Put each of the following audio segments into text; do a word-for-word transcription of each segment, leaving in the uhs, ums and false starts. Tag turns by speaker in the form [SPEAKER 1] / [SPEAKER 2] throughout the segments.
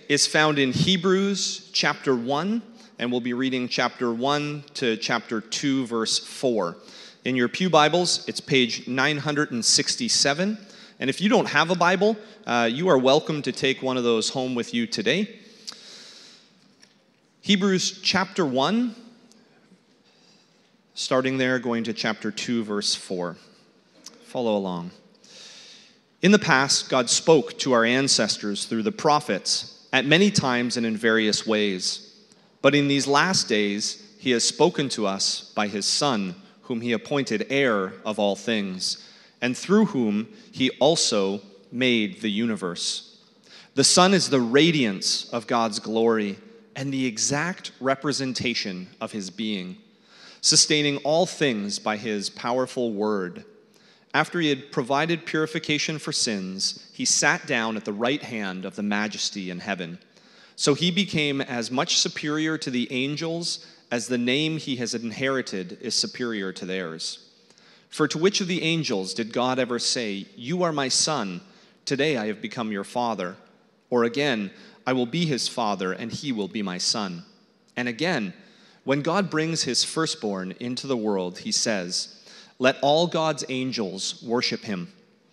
[SPEAKER 1] is found in Hebrews chapter one, and we'll be reading chapter one to chapter two, verse four. In your pew Bibles, it's page nine hundred sixty-seven. And if you don't have a Bible, uh, you are welcome to take one of those home with you today. Hebrews chapter one, starting there, going to chapter two, verse four. Follow along. In the past, God spoke to our ancestors through the prophets at many times and in various ways. But in these last days, he has spoken to us by his Son, whom he appointed heir of all things, and through whom he also made the universe. The Son is the radiance of God's glory and the exact representation of his being, sustaining all things by his powerful word. After he had provided purification for sins, he sat down at the right hand of the Majesty in heaven. So he became as much superior to the angels as the name he has inherited is superior to theirs. For to which of the angels did God ever say, "You are my son, today I have become your father"? Or again, "I will be his father, and he will be my son"? And again, when God brings his firstborn into the world, he says, "Let all God's angels worship him."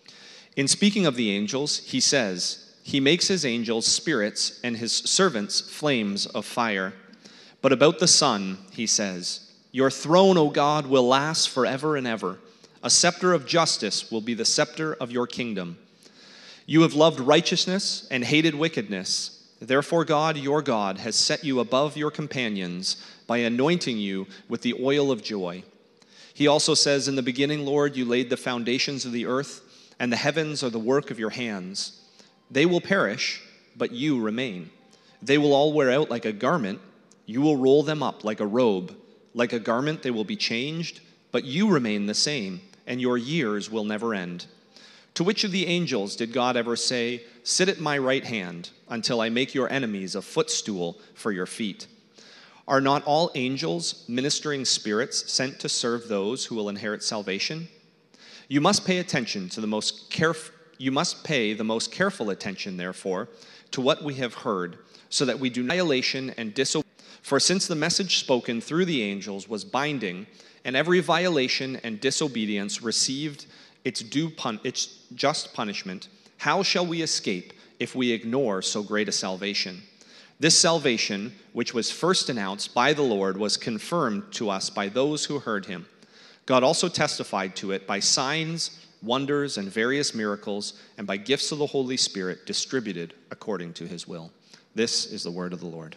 [SPEAKER 1] In speaking of the angels, he says, "He makes his angels spirits and his servants flames of fire." But about the Son, he says, "Your throne, O God, will last forever and ever. A scepter of justice will be the scepter of your kingdom. You have loved righteousness and hated wickedness. Therefore God, your God, has set you above your companions by anointing you with the oil of joy." He also says, "In the beginning, Lord, you laid the foundations of the earth, and the heavens are the work of your hands. They will perish, but you remain. They will all wear out like a garment. You will roll them up like a robe. Like a garment they will be changed, but you remain the same, and your years will never end." To which of the angels did God ever say, "Sit at my right hand until I make your enemies a footstool for your feet"? Are not all angels ministering spirits sent to serve those who will inherit salvation? You must pay attention to the most caref- you must pay the most careful attention, therefore, to what we have heard, so that we do not violation and disobedience. For since the message spoken through the angels was binding, and every violation and disobedience received its due pun- its just punishment, how shall we escape if we ignore so great a salvation? This salvation, which was first announced by the Lord, was confirmed to us by those who heard him. God also testified to it by signs, wonders, and various miracles, and by gifts of the Holy Spirit distributed according to his will. This is the word of the Lord.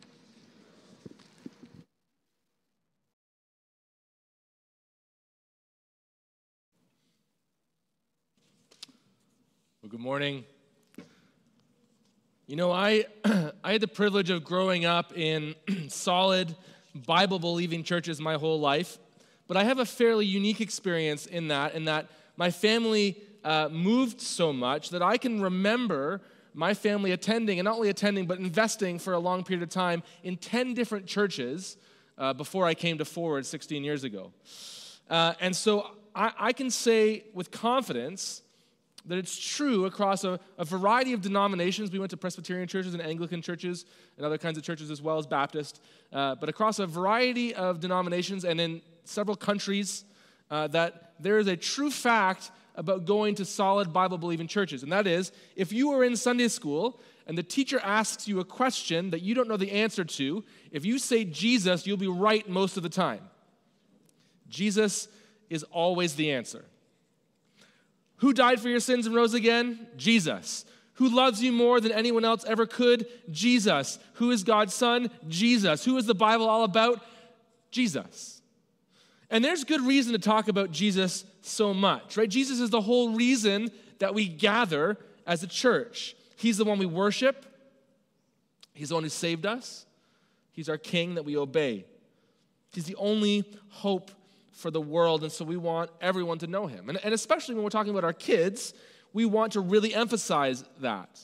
[SPEAKER 2] Well, good morning. You know, I I had the privilege of growing up in solid, Bible-believing churches my whole life, but I have a fairly unique experience in that, in that my family uh, moved so much that I can remember my family attending, and not only attending, but investing for a long period of time in ten different churches uh, before I came to Forward sixteen years ago. Uh, and so I, I can say with confidence that it's true across a, a variety of denominations. We went to Presbyterian churches and Anglican churches and other kinds of churches as well as Baptist, uh, but across a variety of denominations and in several countries, uh, that there is a true fact about going to solid Bible-believing churches. And that is, if you are in Sunday school and the teacher asks you a question that you don't know the answer to, if you say Jesus, you'll be right most of the time. Jesus is always the answer. Who died for your sins and rose again? Jesus. Who loves you more than anyone else ever could? Jesus. Who is God's Son? Jesus. Who is the Bible all about? Jesus. And there's good reason to talk about Jesus so much, right? Jesus is the whole reason that we gather as a church. He's the one we worship. He's the one who saved us. He's our King that we obey. He's the only hope for the world, and so we want everyone to know him. And, and especially when we're talking about our kids, we want to really emphasize that.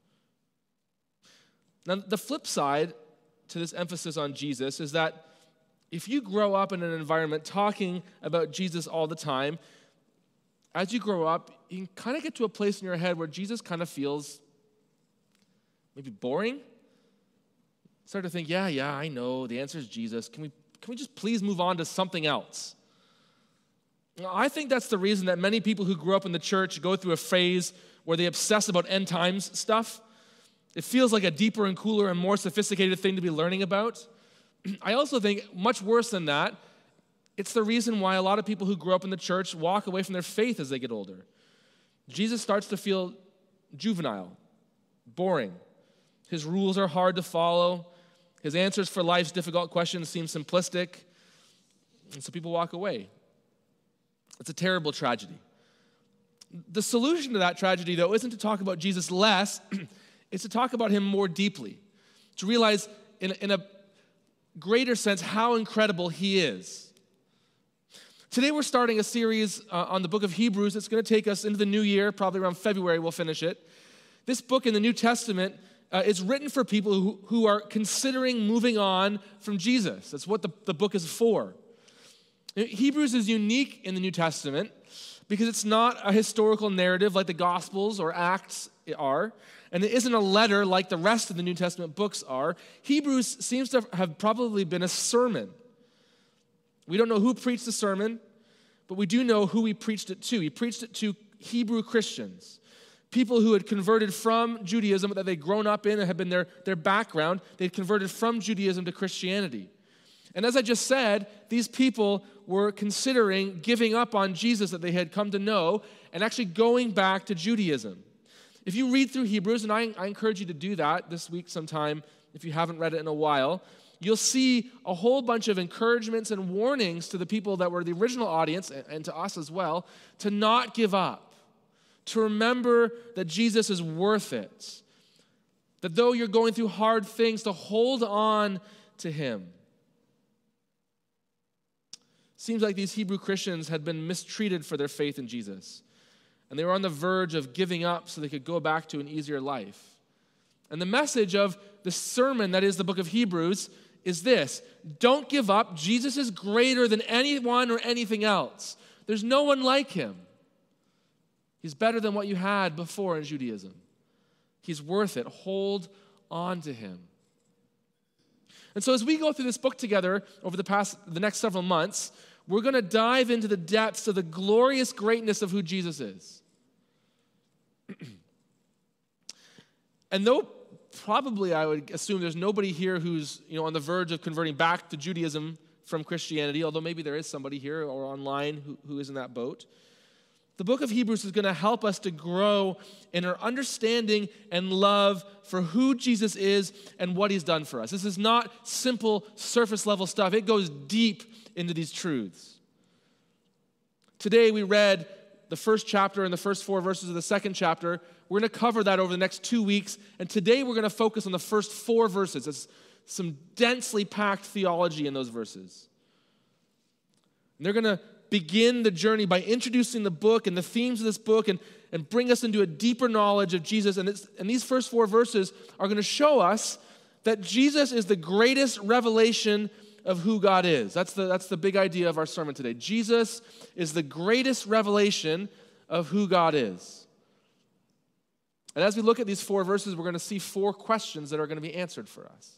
[SPEAKER 2] Now, the flip side to this emphasis on Jesus is that if you grow up in an environment talking about Jesus all the time, as you grow up, you can kind of get to a place in your head where Jesus kind of feels maybe boring. Start to think, yeah, yeah, I know, the answer is Jesus. Can we, can we just please move on to something else? I think that's the reason that many people who grew up in the church go through a phase where they obsess about end times stuff. It feels like a deeper and cooler and more sophisticated thing to be learning about. I also think, much worse than that, it's the reason why a lot of people who grew up in the church walk away from their faith as they get older. Jesus starts to feel juvenile, boring. His rules are hard to follow. His answers for life's difficult questions seem simplistic. And so people walk away. It's a terrible tragedy. The solution to that tragedy, though, isn't to talk about Jesus less. It's to talk about him more deeply, to realize in, in a greater sense how incredible he is. Today we're starting a series uh, on the book of Hebrews. It's going to take us into the new year, probably around February we'll finish it. This book in the New Testament uh, is written for people who, who are considering moving on from Jesus. That's what the, the book is for. Hebrews is unique in the New Testament because it's not a historical narrative like the Gospels or Acts are, and it isn't a letter like the rest of the New Testament books are. Hebrews seems to have probably been a sermon. We don't know who preached the sermon, but we do know who he preached it to. He preached it to Hebrew Christians, people who had converted from Judaism, that they'd grown up in and had been their, their background. They'd converted from Judaism to Christianity. And as I just said, these people were considering giving up on Jesus that they had come to know and actually going back to Judaism. If you read through Hebrews, and I, I encourage you to do that this week sometime if you haven't read it in a while, you'll see a whole bunch of encouragements and warnings to the people that were the original audience, and to us as well, to not give up, to remember that Jesus is worth it, that though you're going through hard things, to hold on to him. Seems like these Hebrew Christians had been mistreated for their faith in Jesus, and they were on the verge of giving up so they could go back to an easier life. And the message of the sermon that is the book of Hebrews is this: don't give up. Jesus is greater than anyone or anything else. There's no one like him. He's better than what you had before in Judaism. He's worth it. Hold on to him. And so as we go through this book together over the past, the next several months, we're going to dive into the depths of the glorious greatness of who Jesus is. And though probably I would assume there's nobody here who's, you know, on the verge of converting back to Judaism from Christianity, although maybe there is somebody here or online who, who is in that boat. The book of Hebrews is going to help us to grow in our understanding and love for who Jesus is and what he's done for us. This is not simple surface level stuff. It goes deep into these truths. Today we read the first chapter and the first four verses of the second chapter. We're going to cover that over the next two weeks. And today we're going to focus on the first four verses. It's some densely packed theology in those verses. And they're going to begin the journey by introducing the book and the themes of this book and, and bring us into a deeper knowledge of Jesus. And, it's, and these first four verses are going to show us that Jesus is the greatest revelation of who God is. That's the, that's the big idea of our sermon today. Jesus is the greatest revelation of who God is. And as we look at these four verses, we're going to see four questions that are going to be answered for us.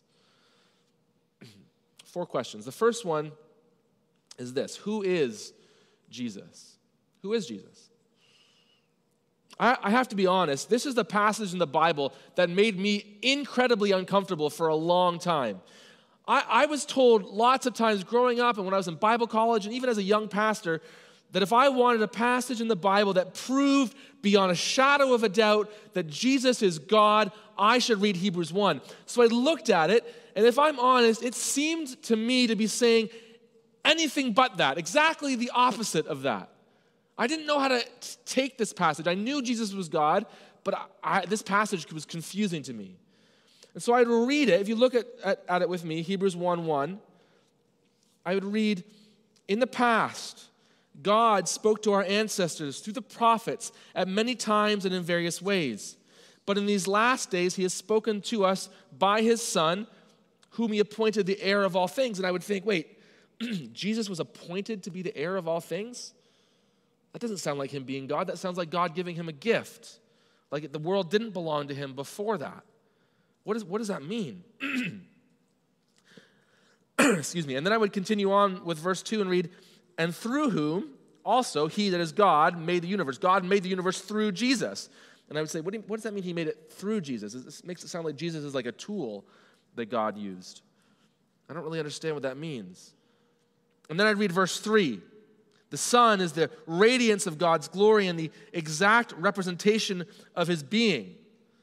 [SPEAKER 2] Four questions. The first one is this: who is Jesus? Who is Jesus? I, I have to be honest, this is the passage in the Bible that made me incredibly uncomfortable for a long time. I, I was told lots of times growing up and when I was in Bible college and even as a young pastor that if I wanted a passage in the Bible that proved beyond a shadow of a doubt that Jesus is God, I should read Hebrews one. So I looked at it, and if I'm honest, it seemed to me to be saying anything but that, exactly the opposite of that. I didn't know how to t- take this passage. I knew Jesus was God, but I, I, this passage was confusing to me. And so I'd read it. If you look at, at, at it with me, Hebrews one one, I would read, in the past, God spoke to our ancestors through the prophets at many times and in various ways. But in these last days, he has spoken to us by his Son, whom he appointed the heir of all things. And I would think, wait, Jesus was appointed to be the heir of all things? That doesn't sound like him being God. That sounds like God giving him a gift, like the world didn't belong to him before that. What, is, what does that mean? Excuse me. And then I would continue on with verse two and read, and through whom also he, that is God, made the universe. God made the universe through Jesus. And I would say, what, do you, what does that mean he made it through Jesus? This makes it sound like Jesus is like a tool that God used. I don't really understand what that means. And then I'd read verse three. The Son is the radiance of God's glory and the exact representation of his being.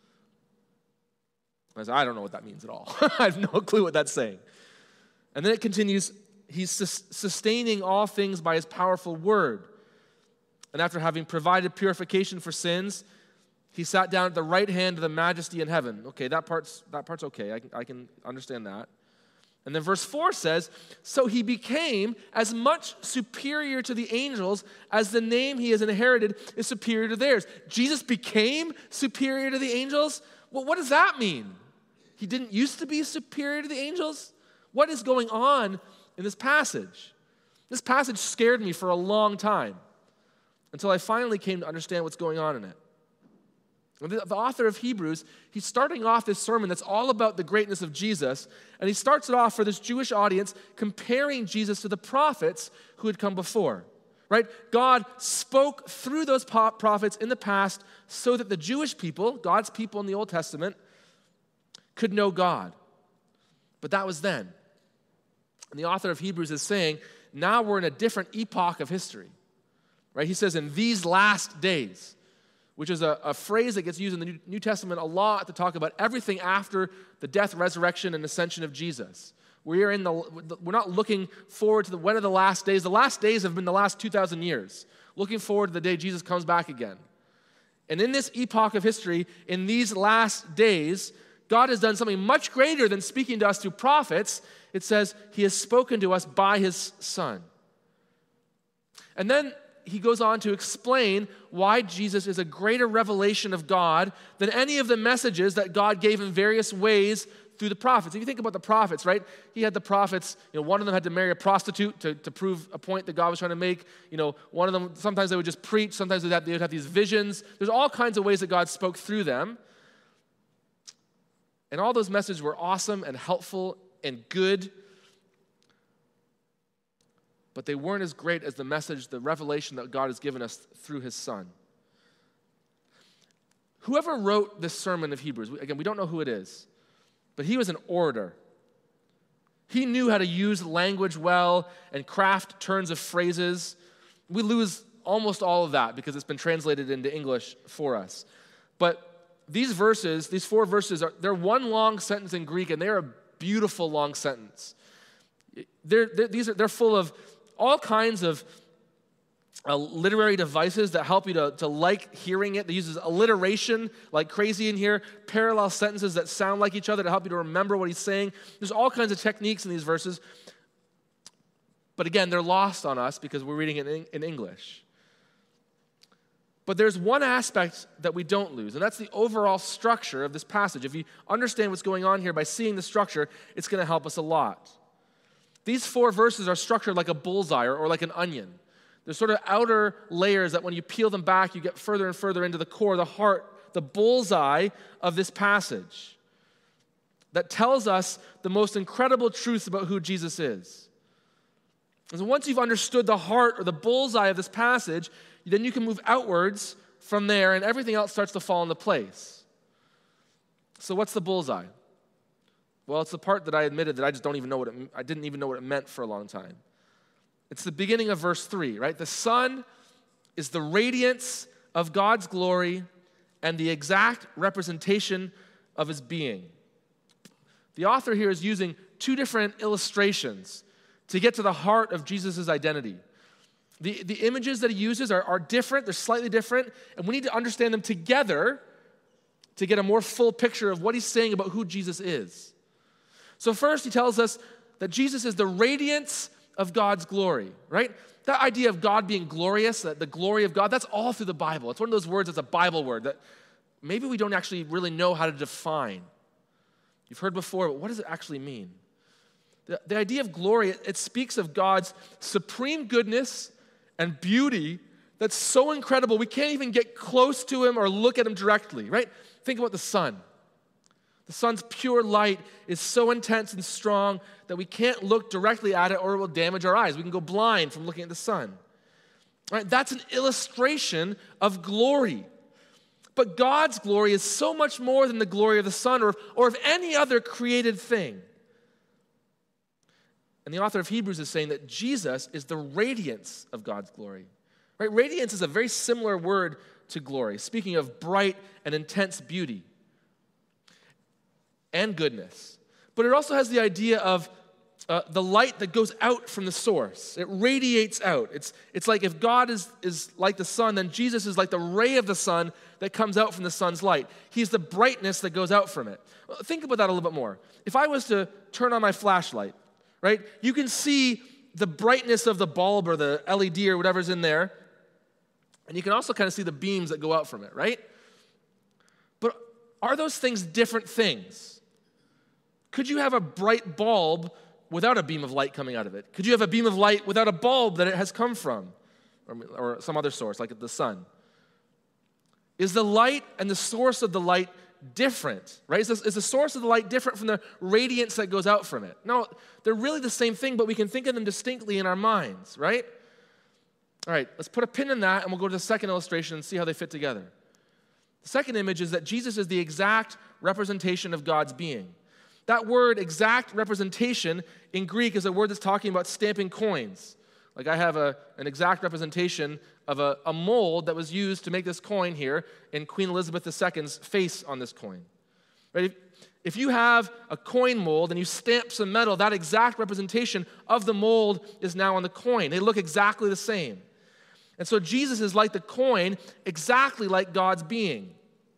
[SPEAKER 2] I said, I don't know what that means at all. I have no clue what that's saying. And then it continues, he's sus- sustaining all things by his powerful word. And after having provided purification for sins, he sat down at the right hand of the majesty in heaven. Okay, that part's, that part's okay. I can, I can understand that. And then verse four says, so he became as much superior to the angels as the name he has inherited is superior to theirs. Jesus became superior to the angels? Well, what does that mean? He didn't used to be superior to the angels? What is going on in this passage? This passage scared me for a long time until I finally came to understand what's going on in it. The, the author of Hebrews, he's starting off this sermon that's all about the greatness of Jesus, and he starts it off for this Jewish audience comparing Jesus to the prophets who had come before, right? God spoke through those prophets in the past so that the Jewish people, God's people in the Old Testament, could know God. But that was then. And the author of Hebrews is saying, now we're in a different epoch of history, right? He says, in these last days, which is a, a phrase that gets used in the New, New Testament a lot to talk about everything after the death, resurrection, and ascension of Jesus. We are in the, we're not looking forward to the, when are the last days. The last days have been the last two thousand years. Looking forward to the day Jesus comes back again. And in this epoch of history, in these last days, God has done something much greater than speaking to us through prophets. It says he has spoken to us by his Son. And then he goes on to explain why Jesus is a greater revelation of God than any of the messages that God gave in various ways through the prophets. If you think about the prophets, right? He had the prophets, you know, one of them had to marry a prostitute to, to prove a point that God was trying to make. You know, one of them, sometimes they would just preach, sometimes they'd have, they would have these visions. There's all kinds of ways that God spoke through them. And all those messages were awesome and helpful and good, but they weren't as great as the message, the revelation that God has given us through his Son. Whoever wrote this sermon of Hebrews, again, we don't know who it is, but he was an orator. He knew how to use language well and craft turns of phrases. We lose almost all of that because it's been translated into English for us. But these verses, these four verses, are they're one long sentence in Greek, and they're a beautiful long sentence. They're, they're, these are, they're full of all kinds of uh, literary devices that help you to, to like hearing it. They use alliteration like crazy in here, parallel sentences that sound like each other to help you to remember what he's saying. There's all kinds of techniques in these verses. But again, they're lost on us because we're reading it in, in English. But there's one aspect that we don't lose, and that's the overall structure of this passage. If you understand what's going on here by seeing the structure, it's going to help us a lot. These four verses are structured like a bullseye or, or like an onion. There's sort of outer layers that when you peel them back, you get further and further into the core, the heart, the bullseye of this passage that tells us the most incredible truths about who Jesus is. And so once you've understood the heart or the bullseye of this passage, then you can move outwards from there and everything else starts to fall into place. So what's the bullseye? Well, it's the part that I admitted that I just don't even know what it, I didn't even know what it meant for a long time. It's the beginning of verse three, right? The Son is the radiance of God's glory and the exact representation of his being. The author here is using two different illustrations to get to the heart of Jesus' identity. The, the images that he uses are, are different, they're slightly different, and we need to understand them together to get a more full picture of what he's saying about who Jesus is. So first, he tells us that Jesus is the radiance of God's glory, right? That idea of God being glorious, that the glory of God, that's all through the Bible. It's one of those words that's a Bible word that maybe we don't actually really know how to define. You've heard before, but what does it actually mean? The, the idea of glory, it, it speaks of God's supreme goodness and beauty that's so incredible we can't even get close to him or look at him directly, right? Think about the sun. The sun's pure light is so intense and strong that we can't look directly at it or it will damage our eyes. We can go blind from looking at the sun. All right, that's an illustration of glory. But God's glory is so much more than the glory of the sun or, or of any other created thing. And the author of Hebrews is saying that Jesus is the radiance of God's glory. Right? Radiance is a very similar word to glory, speaking of bright and intense beauty and goodness. But it also has the idea of uh, the light that goes out from the source. It radiates out. It's, it's like if God is, is like the sun, then Jesus is like the ray of the sun that comes out from the sun's light. He's the brightness that goes out from it. Think about that a little bit more. If I was to turn on my flashlight, right, you can see the brightness of the bulb or the L E D or whatever's in there, and you can also kind of see the beams that go out from it, right? But are those things different things? Could you have a bright bulb without a beam of light coming out of it? Could you have a beam of light without a bulb that it has come from, or, or some other source, like the sun? Is the light and the source of the light different, right? Is the, is the source of the light different from the radiance that goes out from it? No, they're really the same thing, but we can think of them distinctly in our minds, right? All right, let's put a pin in that, and we'll go to the second illustration and see how they fit together. The second image is that Jesus is the exact representation of God's being. That word, exact representation, in Greek is a word that's talking about stamping coins. Like I have a, an exact representation of a, a mold that was used to make this coin here in Queen Elizabeth the Second's face on this coin. Right? If, if you have a coin mold and you stamp some metal, that exact representation of the mold is now on the coin. They look exactly the same. And so Jesus is like the coin, exactly like God's being.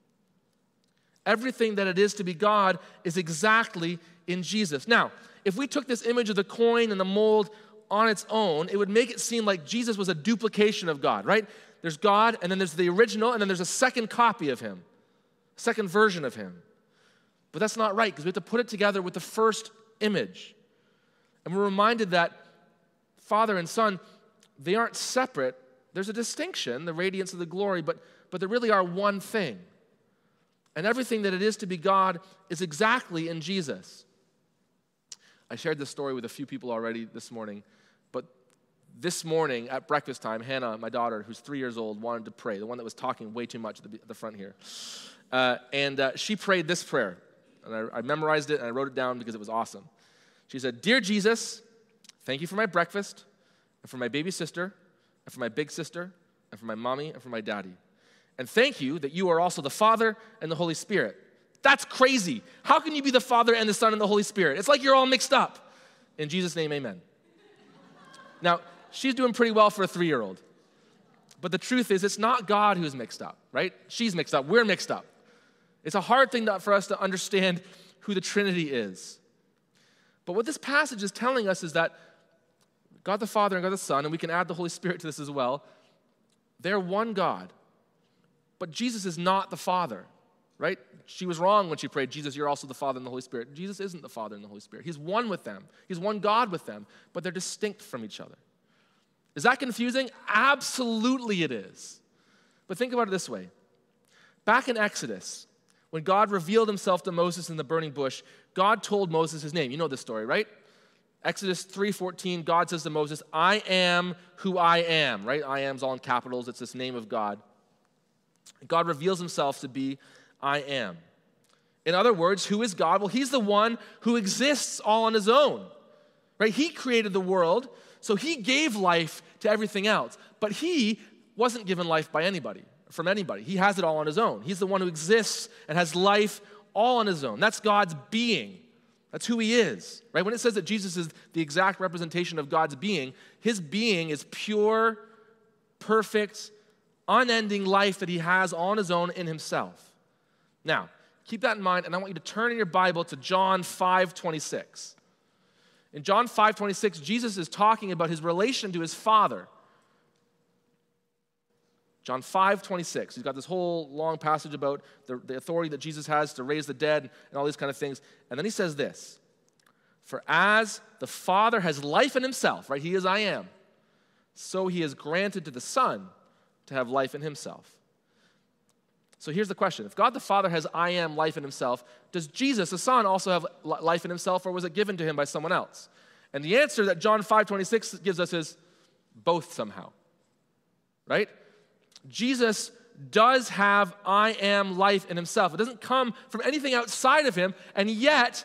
[SPEAKER 2] Everything that it is to be God is exactly in Jesus. Now, if we took this image of the coin and the mold on its own, it would make it seem like Jesus was a duplication of God, right? There's God, and then there's the original, and then there's a second copy of him, a second version of him. But that's not right, because we have to put it together with the first image. And we're reminded that Father and Son, they aren't separate. There's a distinction, the radiance of the glory, but, but they really are one thing. And everything that it is to be God is exactly in Jesus. I shared this story with a few people already this morning, but this morning at breakfast time, Hannah, my daughter, who's three years old, wanted to pray, the one that was talking way too much at the, at the front here. Uh, and uh, she prayed this prayer, and I, I memorized it, and I wrote it down because it was awesome. She said, "Dear Jesus, thank you for my breakfast, and for my baby sister, and for my big sister, and for my mommy, and for my daddy. And thank you that you are also the Father and the Holy Spirit." That's crazy. How can you be the Father and the Son and the Holy Spirit? It's like you're all mixed up. In Jesus' name, amen. Now, she's doing pretty well for a three-year-old. But the truth is, it's not God who's mixed up, right? She's mixed up. We're mixed up. It's a hard thing for us to understand who the Trinity is. But what this passage is telling us is that God the Father and God the Son, and we can add the Holy Spirit to this as well, they're one God. But Jesus is not the Father, right? She was wrong when she prayed, "Jesus, you're also the Father and the Holy Spirit." Jesus isn't the Father and the Holy Spirit. He's one with them. He's one God with them, but they're distinct from each other. Is that confusing? Absolutely it is. But think about it this way. Back in Exodus, when God revealed himself to Moses in the burning bush, God told Moses his name. You know this story, right? Exodus three fourteen, God says to Moses, "I am who I am," right? I am's all in capitals. It's this name of God. God reveals himself to be I am. In other words, who is God? Well, he's the one who exists all on his own, right? He created the world, so he gave life to everything else. But he wasn't given life by anybody, from anybody. He has it all on his own. He's the one who exists and has life all on his own. That's God's being. That's who he is, right? When it says that Jesus is the exact representation of God's being, his being is pure, perfect, unending life that he has on his own in himself. Now, keep that in mind, and I want you to turn in your Bible to John five twenty-six. In John five twenty-six, Jesus is talking about his relation to his Father. John five twenty-six. He's got this whole long passage about the, the authority that Jesus has to raise the dead and all these kind of things. And then he says this, "For as the Father has life in himself," right? He is I am. "So he has granted to the Son to have life in himself." So here's the question. If God the Father has I am life in himself, does Jesus the Son also have life in himself, or was it given to him by someone else? And the answer that John five twenty-six gives us is both somehow, right? Jesus does have I am life in himself. It doesn't come from anything outside of him, and yet,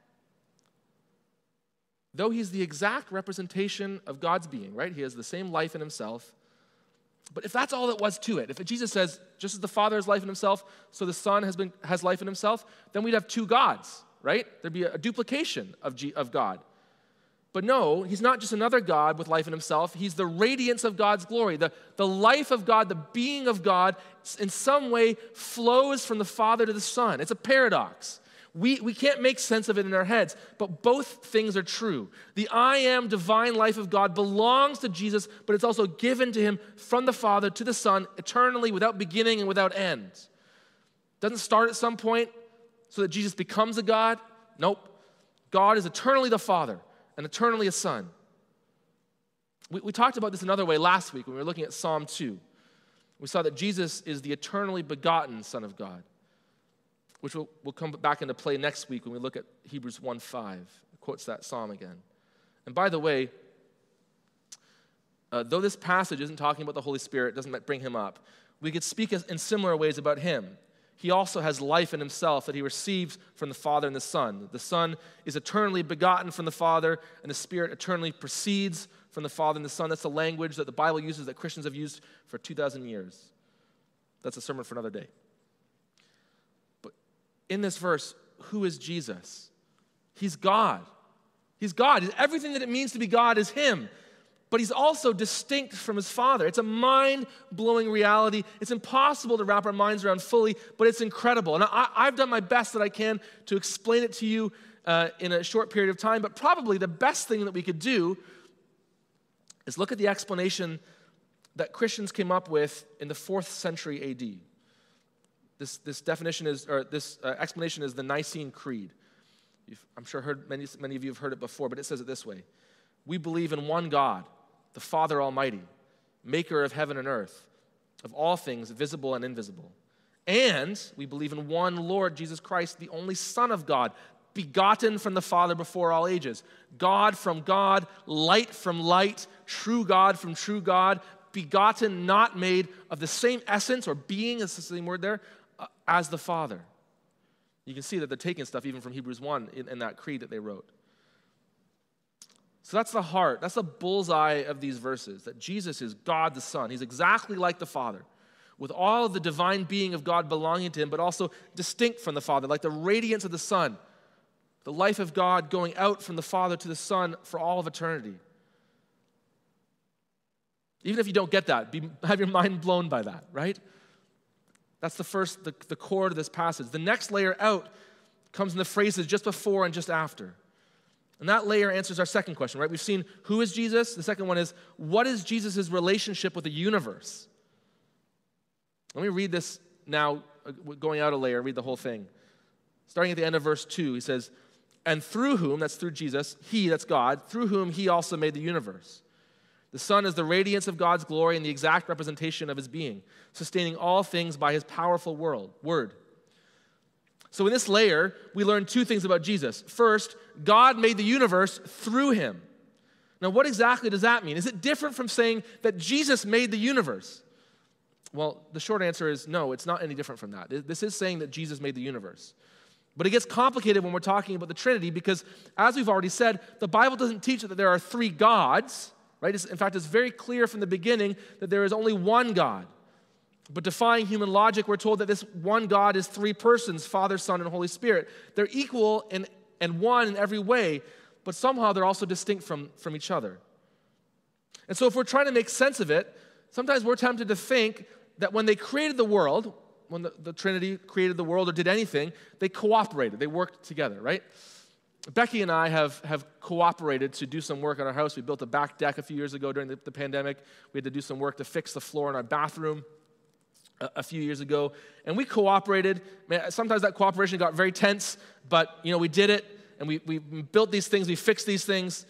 [SPEAKER 2] though he's the exact representation of God's being, right? He has the same life in himself. But if that's all that was to it, if Jesus says, just as the Father has life in himself, so the Son has been has life in himself, then we'd have two gods, right? There'd be a, a duplication of, G, of God. But no, he's not just another God with life in himself. He's the radiance of God's glory. The, the life of God, the being of God, in some way flows from the Father to the Son. It's a paradox. We, we can't make sense of it in our heads, but both things are true. The I am divine life of God belongs to Jesus, but it's also given to him from the Father to the Son eternally, without beginning and without end. Doesn't start at some point so that Jesus becomes a God. Nope. God is eternally the Father and eternally a Son. We, we talked about this another way last week when we were looking at Psalm two. We saw that Jesus is the eternally begotten Son of God, which will, will come back into play next week when we look at Hebrews one five. It quotes that psalm again. And by the way, uh, though this passage isn't talking about the Holy Spirit, doesn't bring him up, we could speak in similar ways about him. He also has life in himself that he receives from the Father and the Son. The Son is eternally begotten from the Father, and the Spirit eternally proceeds from the Father and the Son. That's the language that the Bible uses, that Christians have used for two thousand years. That's a sermon for another day. But in this verse, who is Jesus? He's God. He's God. Everything that it means to be God is him. But he's also distinct from his Father. It's a mind-blowing reality. It's impossible to wrap our minds around fully, but it's incredible. And I, I've done my best that I can to explain it to you uh, in a short period of time, but probably the best thing that we could do is look at the explanation that Christians came up with in the fourth century A D. This, this definition is, or this uh, explanation is the Nicene Creed. You've, I'm sure heard many, many of you have heard it before, but it says it this way. We believe in one God, the Father Almighty, maker of heaven and earth, of all things visible and invisible. And we believe in one Lord Jesus Christ, the only Son of God, begotten from the Father before all ages. God from God, light from light, true God from true God, begotten, not made, of the same essence or being, is the same word there, uh, as the Father. You can see that they're taking stuff even from Hebrews one in, in that creed that they wrote. So that's the heart, that's the bullseye of these verses, that Jesus is God the Son. He's exactly like the Father, with all of the divine being of God belonging to him, but also distinct from the Father, like the radiance of the sun, the life of God going out from the Father to the Son for all of eternity. Even if you don't get that, be, have your mind blown by that, right? That's the first, the, the core to this passage. The next layer out comes in the phrases just before and just after. And that layer answers our second question, right? We've seen who is Jesus. The second one is, what is Jesus' relationship with the universe? Let me read this now, going out a layer, read the whole thing. Starting at the end of verse two, he says, and through whom, that's through Jesus, he, that's God, through whom he also made the universe. The Son is the radiance of God's glory and the exact representation of his being, sustaining all things by his powerful world, word. So in this layer, we learn two things about Jesus. First, God made the universe through him. Now, what exactly does that mean? Is it different from saying that Jesus made the universe? Well, the short answer is no, it's not any different from that. This is saying that Jesus made the universe. But it gets complicated when we're talking about the Trinity because, as we've already said, the Bible doesn't teach that there are three gods, right? It's, in fact, it's very clear from the beginning that there is only one God. But defying human logic, we're told that this one God is three persons, Father, Son, and Holy Spirit. They're equal and, and one in every way, but somehow they're also distinct from, from each other. And so if we're trying to make sense of it, sometimes we're tempted to think that when they created the world, when the, the Trinity created the world or did anything, they cooperated, they worked together, right? Becky and I have, have cooperated to do some work on our house. We built a back deck a few years ago during the, the pandemic. We had to do some work to fix the floor in our bathroom a few years ago, and we cooperated. Man, sometimes that cooperation got very tense, but you know we did it, and we, we built these things, we fixed these things.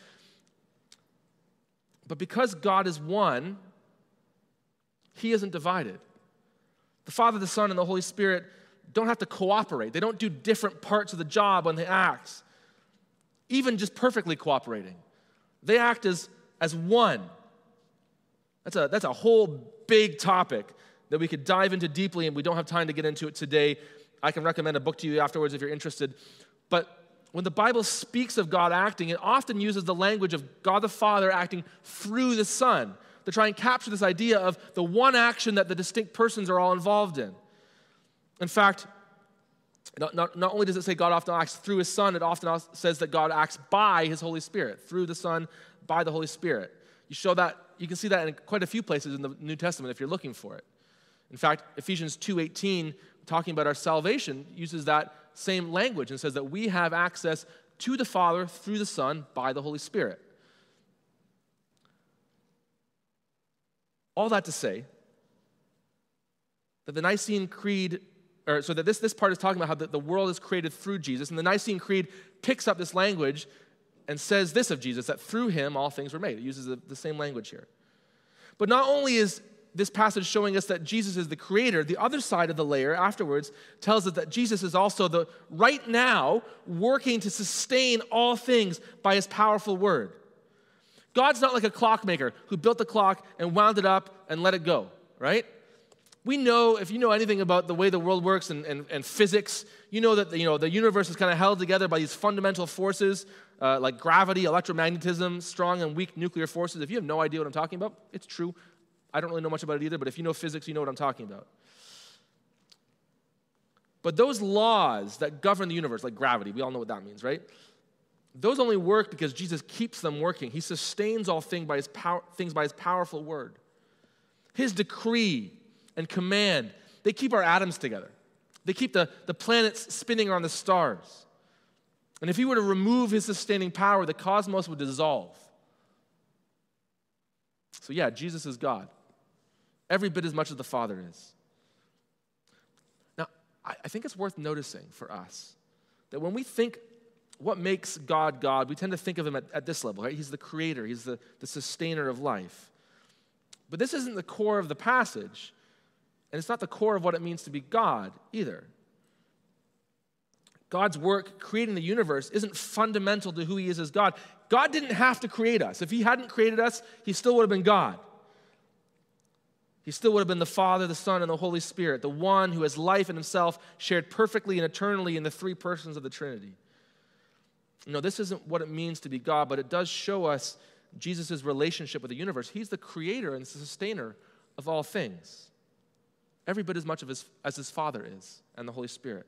[SPEAKER 2] But because God is one, he isn't divided. The Father, the Son, and the Holy Spirit don't have to cooperate. They don't do different parts of the job when they act, even just perfectly cooperating. They act as, as one. That's a, that's a whole big topic that we could dive into deeply, and we don't have time to get into it today. I can recommend a book to you afterwards if you're interested. But when the Bible speaks of God acting, it often uses the language of God the Father acting through the Son to try and capture this idea of the one action that the distinct persons are all involved in. In fact, not, not, not only does it say God often acts through his Son, it often says that God acts by his Holy Spirit, through the Son, by the Holy Spirit. You show that, you can see that in quite a few places in the New Testament if you're looking for it. In fact, Ephesians two eighteen, talking about our salvation, uses that same language and says that we have access to the Father through the Son by the Holy Spirit. All that to say that the Nicene Creed, or so that this, this part is talking about how the, the world is created through Jesus, and the Nicene Creed picks up this language and says this of Jesus, that through him all things were made. It uses the, the same language here. But not only is this passage showing us that Jesus is the creator, the other side of the layer afterwards tells us that Jesus is also the right now working to sustain all things by his powerful word. God's not like a clockmaker who built the clock and wound it up and let it go, right? We know, if you know anything about the way the world works and, and, and physics, you know that you know, the universe is kind of held together by these fundamental forces uh, like gravity, electromagnetism, strong and weak nuclear forces. If you have no idea what I'm talking about, it's true. I don't really know much about it either, but if you know physics, you know what I'm talking about. But those laws that govern the universe, like gravity, we all know what that means, right? Those only work because Jesus keeps them working. He sustains all things by his power, things by his powerful word. His decree and command, they keep our atoms together. They keep the, the planets spinning around the stars. And if he were to remove his sustaining power, the cosmos would dissolve. So yeah, Jesus is God, every bit as much as the Father is. Now, I, I think it's worth noticing for us that when we think what makes God God, we tend to think of him at, at this level, right? He's the creator, he's the, the sustainer of life. But this isn't the core of the passage, and it's not the core of what it means to be God either. God's work creating the universe isn't fundamental to who he is as God. God didn't have to create us. If he hadn't created us, he still would have been God. He still would have been the Father, the Son, and the Holy Spirit, the one who has life in himself, shared perfectly and eternally in the three persons of the Trinity. No, this isn't what it means to be God, but it does show us Jesus' relationship with the universe. He's the creator and the sustainer of all things, every bit as much of his, as his Father is, and the Holy Spirit.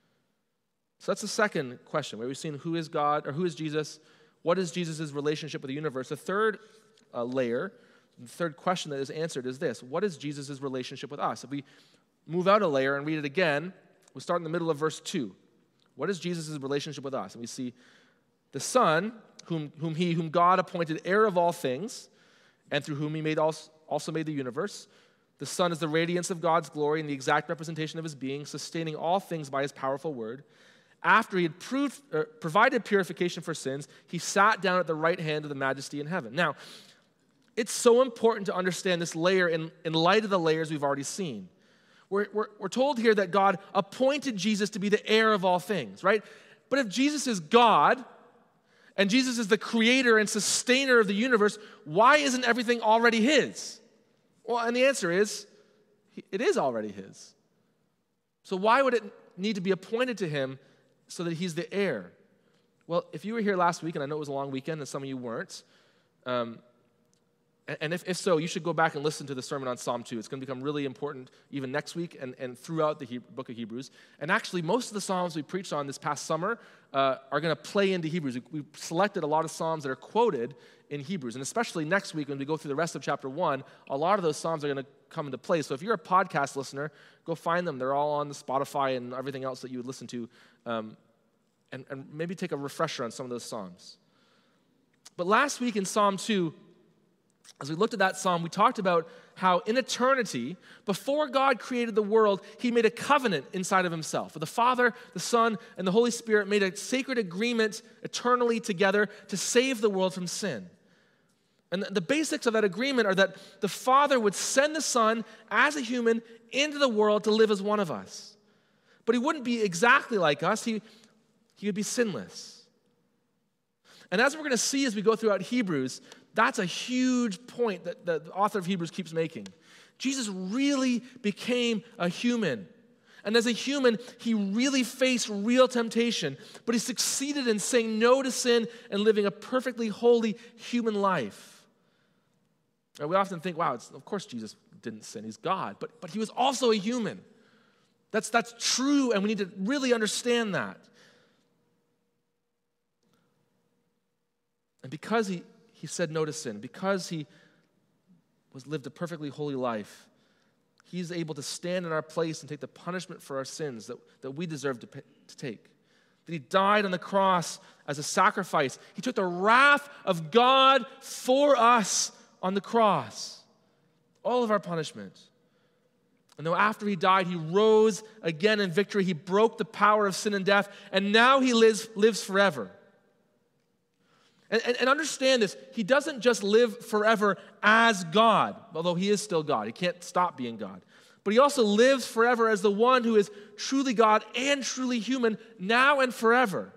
[SPEAKER 2] So that's the second question, where we've seen who is God, or who is Jesus, what is Jesus' relationship with the universe. The third uh, layer, the third question that is answered is this: what is Jesus' relationship with us? If we move out a layer and read it again, we start in the middle of verse two. What is Jesus' relationship with us? And we see the Son, whom, whom he, whom God appointed heir of all things, and through whom he made also, also made the universe. The Son is the radiance of God's glory and the exact representation of his being, sustaining all things by his powerful word. After he had proved, uh, provided purification for sins, he sat down at the right hand of the majesty in heaven. Now, it's so important to understand this layer in, in light of the layers we've already seen. We're, we're, we're told here that God appointed Jesus to be the heir of all things, right? But if Jesus is God, and Jesus is the creator and sustainer of the universe, why isn't everything already his? Well, and the answer is, it is already his. So why would it need to be appointed to him so that he's the heir? Well, if you were here last week, and I know it was a long weekend, and some of you weren't, um, and if, if so, you should go back and listen to the sermon on Psalm two. It's going to become really important even next week and, and throughout the he- book of Hebrews. And actually, most of the Psalms we preached on this past summer uh, are going to play into Hebrews. We, we've selected a lot of Psalms that are quoted in Hebrews. And especially next week when we go through the rest of chapter one, a lot of those Psalms are going to come into play. So if you're a podcast listener, go find them. They're all on the Spotify and everything else that you would listen to. Um, and, and maybe take a refresher on some of those Psalms. But last week in Psalm two, as we looked at that psalm, we talked about how in eternity, before God created the world, he made a covenant inside of himself. The Father, the Son, and the Holy Spirit made a sacred agreement eternally together to save the world from sin. And the basics of that agreement are that the Father would send the Son as a human into the world to live as one of us. But he wouldn't be exactly like us. He, he would be sinless. And as we're going to see as we go throughout Hebrews, that's a huge point that the author of Hebrews keeps making. Jesus really became a human. And as a human, he really faced real temptation, but he succeeded in saying no to sin and living a perfectly holy human life. And we often think, wow, it's, of course Jesus didn't sin, he's God, but, but he was also a human. That's, that's true, and we need to really understand that. And because he, he said no to sin, because he was lived a perfectly holy life, he's able to stand in our place and take the punishment for our sins that, that we deserve to, pay, to take. That he died on the cross as a sacrifice. He took the wrath of God for us on the cross. All of our punishment. And though after he died, he rose again in victory. He broke the power of sin and death, and now he lives, lives forever. And, and, and understand this, he doesn't just live forever as God, although he is still God. He can't stop being God. But he also lives forever as the one who is truly God and truly human, now and forever.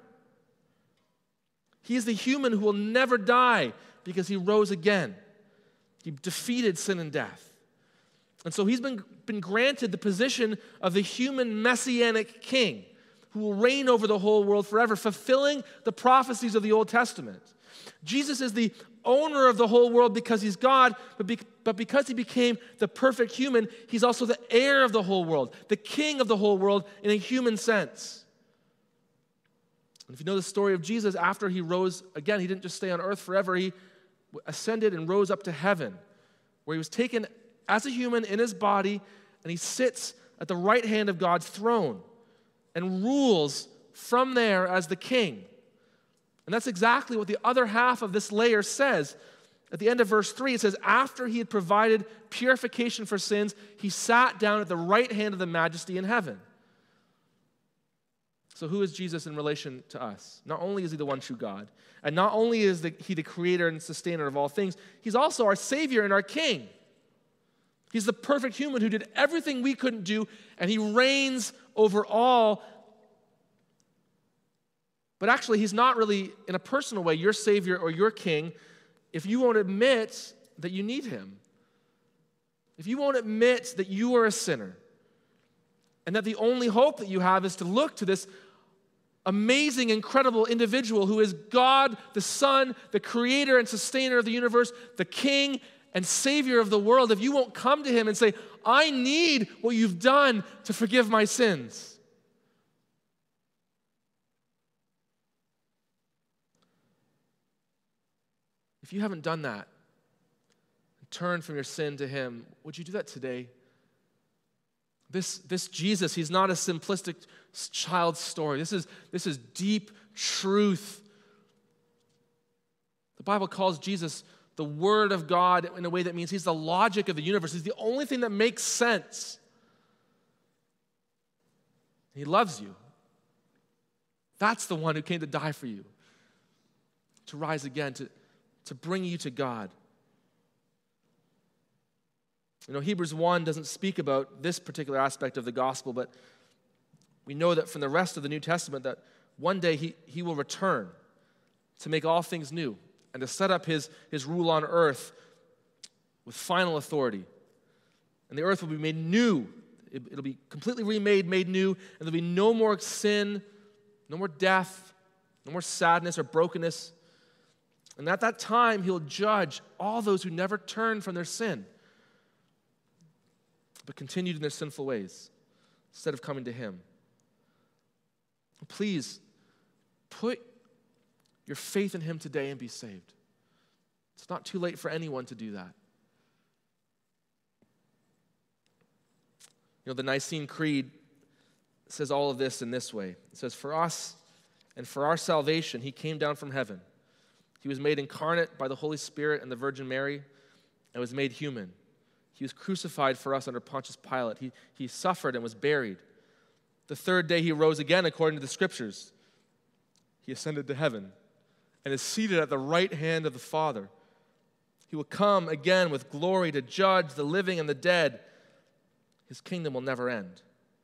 [SPEAKER 2] He is the human who will never die because he rose again. He defeated sin and death. And so he's been, been granted the position of the human messianic king who will reign over the whole world forever, fulfilling the prophecies of the Old Testament. Jesus is the owner of the whole world because he's God, but, be, but because he became the perfect human, he's also the heir of the whole world, the king of the whole world in a human sense. And if you know the story of Jesus, after he rose again, he didn't just stay on earth forever. He ascended and rose up to heaven, where he was taken as a human in his body, and he sits at the right hand of God's throne and rules from there as the king. And that's exactly what the other half of this layer says. At the end of verse three, it says, after he had provided purification for sins, he sat down at the right hand of the majesty in heaven. So who is Jesus in relation to us? Not only is he the one true God, and not only is the, he the creator and sustainer of all things, he's also our Savior and our King. He's the perfect human who did everything we couldn't do, and he reigns over all. But actually, he's not really, in a personal way, your Savior or your King if you won't admit that you need him. If you won't admit that you are a sinner and that the only hope that you have is to look to this amazing, incredible individual who is God, the Son, the creator and sustainer of the universe, the King and Savior of the world, if you won't come to him and say, I need what you've done to forgive my sins. If you haven't done that, and turned from your sin to him, would you do that today? This, this Jesus, he's not a simplistic child's story. This is, this is deep truth. The Bible calls Jesus the Word of God in a way that means he's the logic of the universe. He's the only thing that makes sense. He loves you. That's the one who came to die for you, to rise again, to, to bring you to God. You know, Hebrews one doesn't speak about this particular aspect of the gospel, but we know that from the rest of the New Testament that one day he, he will return to make all things new and to set up his, his rule on earth with final authority. And the earth will be made new. It, it'll be completely remade, made new, and there'll be no more sin, no more death, no more sadness or brokenness. And at that time, he'll judge all those who never turned from their sin, but continued in their sinful ways instead of coming to him. Please put your faith in him today and be saved. It's not too late for anyone to do that. You know, the Nicene Creed says all of this in this way. It says, for us and for our salvation, he came down from heaven. He was made incarnate by the Holy Spirit and the Virgin Mary and was made human. He was crucified for us under Pontius Pilate. He, he suffered and was buried. The third day he rose again according to the Scriptures. He ascended to heaven and is seated at the right hand of the Father. He will come again with glory to judge the living and the dead. His kingdom will never end.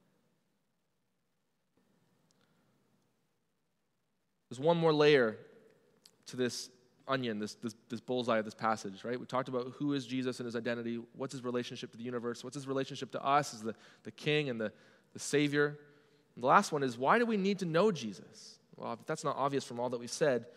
[SPEAKER 2] There's one more layer to this onion, this, this, this bullseye of this passage, right? We talked about who is Jesus and his identity, what's his relationship to the universe, what's his relationship to us as the, the king and the, the savior. And the last one is, why do we need to know Jesus? Well, if that's not obvious from all that we've said,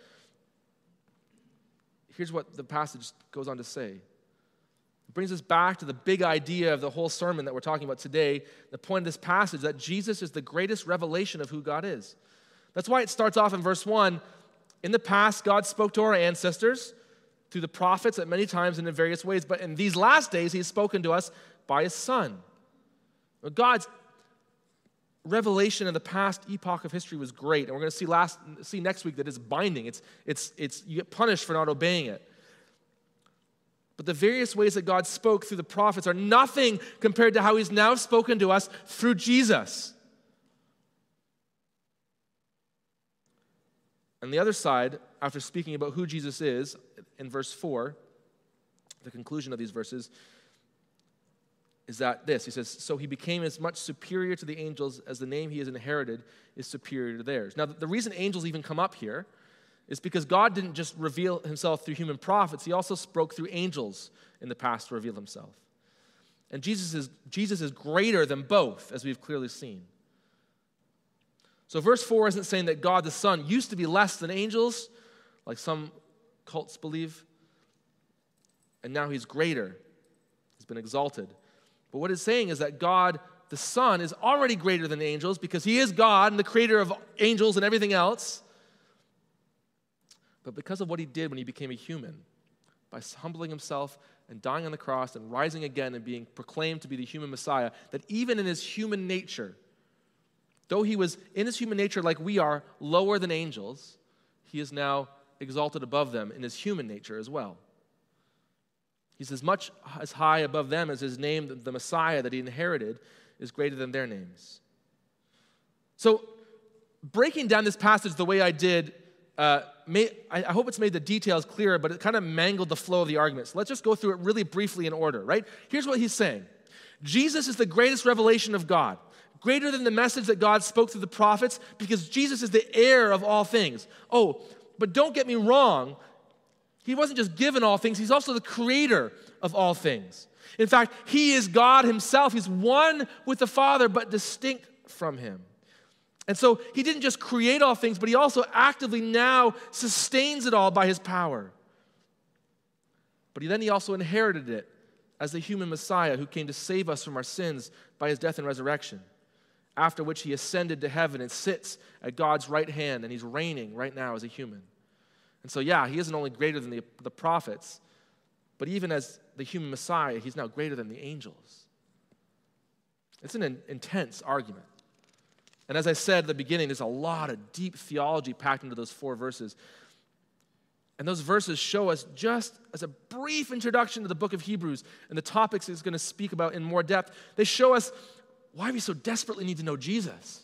[SPEAKER 2] here's what the passage goes on to say. It brings us back to the big idea of the whole sermon that we're talking about today, the point of this passage, that Jesus is the greatest revelation of who God is. That's why it starts off in verse one. In the past, God spoke to our ancestors through the prophets at many times and in various ways, but in these last days, he has spoken to us by his Son. God's revelation in the past epoch of history was great, and we're going to see last see next week that it's binding. It's it's it's you get punished for not obeying it. But the various ways that God spoke through the prophets are nothing compared to how he's now spoken to us through Jesus. On the other side, after speaking about who Jesus is, in verse four, the conclusion of these verses, is that this, he says, so he became as much superior to the angels as the name he has inherited is superior to theirs. Now, the reason angels even come up here is because God didn't just reveal himself through human prophets, he also spoke through angels in the past to reveal himself. And Jesus is, Jesus is greater than both, as we've clearly seen. So verse four isn't saying that God the Son used to be less than angels, like some cults believe, and now he's greater. He's been exalted. But what it's saying is that God the Son is already greater than angels because he is God and the creator of angels and everything else. But because of what he did when he became a human, by humbling himself and dying on the cross and rising again and being proclaimed to be the human Messiah, that even in his human nature, though he was in his human nature like we are, lower than angels, he is now exalted above them in his human nature as well. He's as much as high above them as his name, the Messiah that he inherited, is greater than their names. So, breaking down this passage the way I did, uh, may, I, I hope it's made the details clearer, but it kind of mangled the flow of the argument. So let's just go through it really briefly in order, right? Here's what he's saying. Jesus is the greatest revelation of God, greater than the message that God spoke through the prophets, because Jesus is the heir of all things. Oh, but don't get me wrong. He wasn't just given all things, he's also the creator of all things. In fact, he is God himself. He's one with the Father, but distinct from him. And so he didn't just create all things, but he also actively now sustains it all by his power. But he, then he also inherited it as the human Messiah who came to save us from our sins by his death and resurrection, after which he ascended to heaven and sits at God's right hand, and he's reigning right now as a human. And so, yeah, he isn't only greater than the, the prophets, but even as the human Messiah, he's now greater than the angels. It's an in, intense argument. And as I said at the beginning, there's a lot of deep theology packed into those four verses. And those verses show us, just as a brief introduction to the book of Hebrews and the topics he's going to speak about in more depth, they show us why we so desperately need to know Jesus.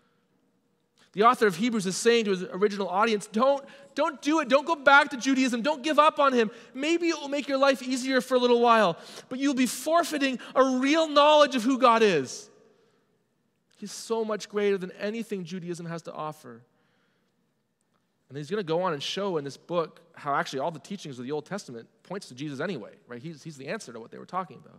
[SPEAKER 2] The author of Hebrews is saying to his original audience, don't, don't do it. Don't go back to Judaism. Don't give up on him. Maybe it will make your life easier for a little while, but you'll be forfeiting a real knowledge of who God is. He's so much greater than anything Judaism has to offer. And he's going to go on and show in this book how actually all the teachings of the Old Testament points to Jesus anyway, right? He's, he's the answer to what they were talking about.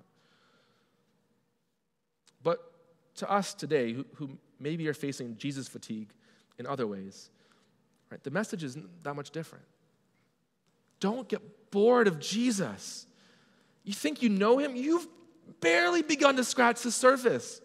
[SPEAKER 2] But to us today, who, who maybe are facing Jesus fatigue in other ways, right? The message isn't that much different. Don't get bored of Jesus. You think you know him? You've barely begun to scratch the surface.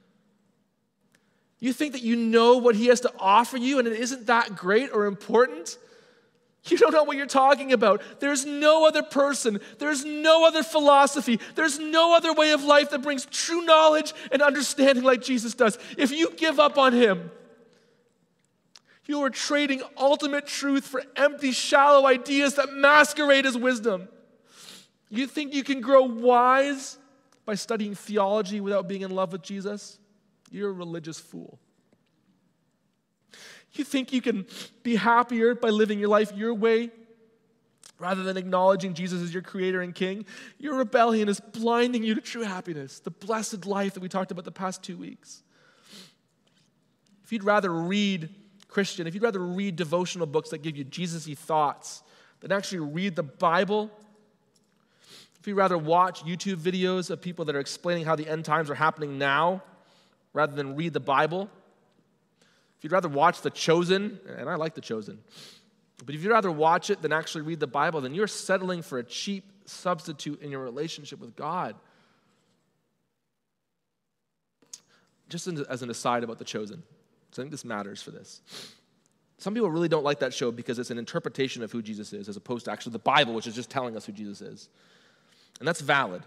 [SPEAKER 2] You think that you know what he has to offer you and it isn't that great or important? You don't know what you're talking about. There's no other person. There's no other philosophy. There's no other way of life that brings true knowledge and understanding like Jesus does. If you give up on him, you are trading ultimate truth for empty, shallow ideas that masquerade as wisdom. You think you can grow wise by studying theology without being in love with Jesus? You're a religious fool. You think you can be happier by living your life your way Rather than acknowledging Jesus as your creator and king, your rebellion is blinding you to true happiness, the blessed life that we talked about the past two weeks. If you'd rather read, Christian, if you'd rather read devotional books that give you Jesus-y thoughts than actually read the Bible, if you'd rather watch YouTube videos of people that are explaining how the end times are happening now rather than read the Bible, if you'd rather watch The Chosen, and I like The Chosen, but if you'd rather watch it than actually read the Bible, then you're settling for a cheap substitute in your relationship with God. Just as an aside about The Chosen, so I think this matters for this. Some people really don't like that show because it's an interpretation of who Jesus is as opposed to actually the Bible, which is just telling us who Jesus is. And that's valid.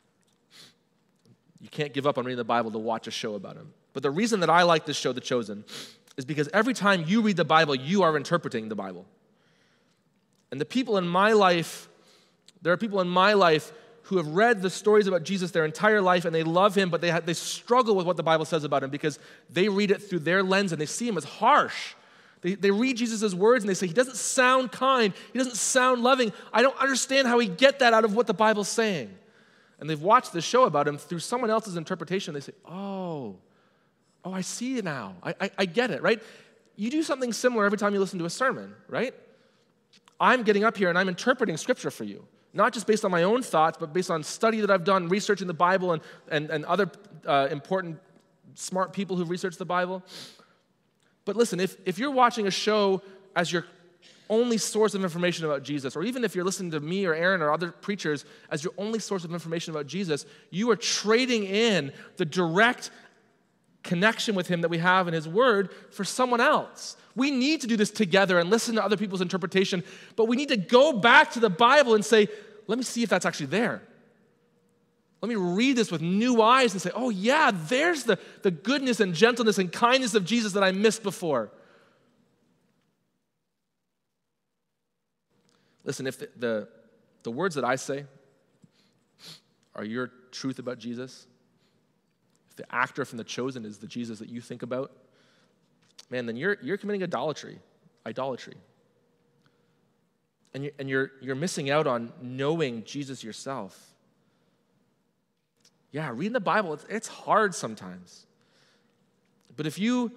[SPEAKER 2] You can't give up on reading the Bible to watch a show about him. But the reason that I like this show, The Chosen, is because every time you read the Bible, you are interpreting the Bible. And the people in my life, there are people in my life who have read the stories about Jesus their entire life, and they love him, but they, ha- they struggle with what the Bible says about him because they read it through their lens, and they see him as harsh. They, they read Jesus' words, and they say, he doesn't sound kind. He doesn't sound loving. I don't understand how he get that out of what the Bible's saying. And they've watched this show about him through someone else's interpretation. They say, oh, oh, I see it now. I, I, I get it, right? You do something similar every time you listen to a sermon, right? I'm getting up here and I'm interpreting Scripture for you, not just based on my own thoughts, but based on study that I've done, researching the Bible and, and, and other uh, important, smart people who've researched the Bible. But listen, if, if you're watching a show as your only source of information about Jesus, or even if you're listening to me or Aaron or other preachers as your only source of information about Jesus, you are trading in the direct connection with him that we have in his word for someone else. We need to do this together and listen to other people's interpretation, but we need to go back to the Bible and say, let me see if that's actually there. Let me read this with new eyes and say, oh yeah, there's the, the goodness and gentleness and kindness of Jesus that I missed before. Listen, if the, the, the words that I say are your truth about Jesus, if the actor from The Chosen is the Jesus that you think about, man, then you're, you're committing idolatry, idolatry. And, you, and you're, you're missing out on knowing Jesus yourself. Yeah, reading the Bible, it's, it's hard sometimes. But if you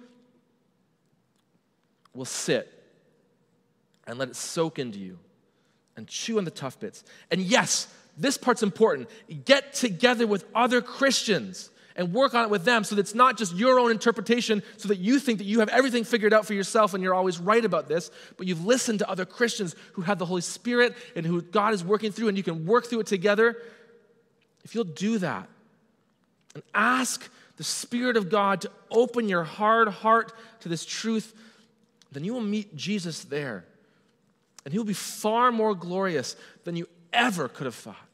[SPEAKER 2] will sit and let it soak into you and chew on the tough bits, and yes, this part's important, get together with other Christians and work on it with them so that it's not just your own interpretation so that you think that you have everything figured out for yourself and you're always right about this, but you've listened to other Christians who have the Holy Spirit and who God is working through and you can work through it together. If you'll do that and ask the Spirit of God to open your hard heart to this truth, then you will meet Jesus there. And he will be far more glorious than you ever could have thought.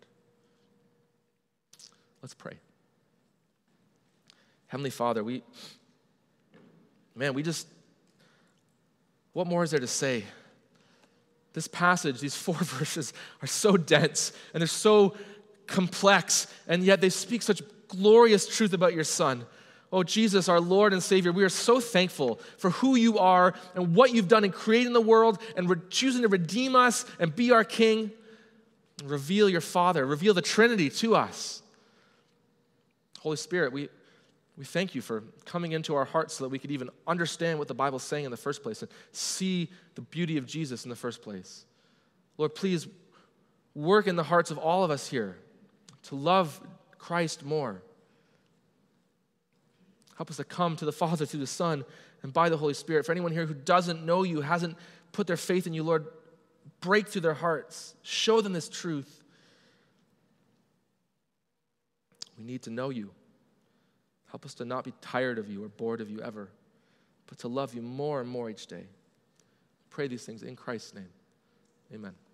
[SPEAKER 2] Let's pray. Heavenly Father, we, man, we just, what more is there to say? This passage, these four verses are so dense and they're so complex, and yet they speak such glorious truth about your Son. Oh, Jesus, our Lord and Savior, we are so thankful for who you are and what you've done in creating the world and re- choosing to redeem us and be our King. Reveal your Father, reveal the Trinity to us. Holy Spirit, we, we thank you for coming into our hearts so that we could even understand what the Bible's saying in the first place and see the beauty of Jesus in the first place. Lord, please work in the hearts of all of us here to love Christ more. Help us to come to the Father through the Son and by the Holy Spirit. For anyone here who doesn't know you, hasn't put their faith in you, Lord, break through their hearts. Show them this truth. We need to know you. Help us to not be tired of you or bored of you ever, but to love you more and more each day. Pray these things in Christ's name. Amen.